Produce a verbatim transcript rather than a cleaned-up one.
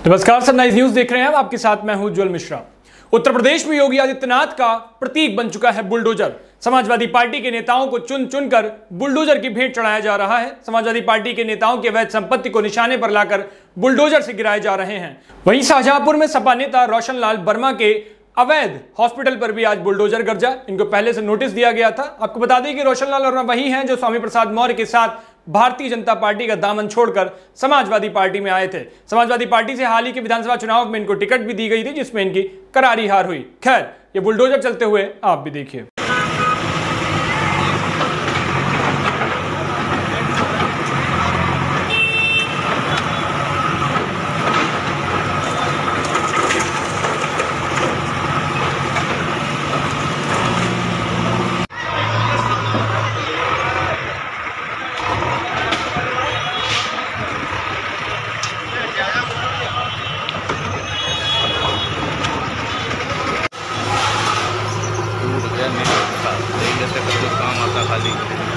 नमस्कार, sunrise news देख रहे हैं। आपके साथ मैं हूं उज्जवल मिश्रा। उत्तर प्रदेश में योगी आदित्यनाथ का प्रतीक बन चुका है बुलडोजर। समाजवादी पार्टी के नेताओं को चुन चुनकर बुलडोजर की भेंट चढ़ाया जा रहा है। समाजवादी पार्टी के नेताओं की अवैध संपत्ति को निशाने पर लाकर बुलडोजर से गिराए जा रहे हैं। वहीं शाहजहांपुर में सपा नेता रोशन लाल वर्मा के अवैध हॉस्पिटल पर भी आज बुलडोजर गरजा। इनको पहले से नोटिस दिया गया था। आपको बता दें कि रोशन लाल वर्मा वही हैं जो स्वामी प्रसाद मौर्य के साथ भारतीय जनता पार्टी का दामन छोड़कर समाजवादी पार्टी में आए थे। समाजवादी पार्टी से हाल ही के विधानसभा चुनाव में इनको टिकट भी दी गई थी, जिसमें इनकी करारी हार हुई। खैर, ये बुलडोजर चलते हुए आप भी देखिए। जैसे कुछ काम आता खाली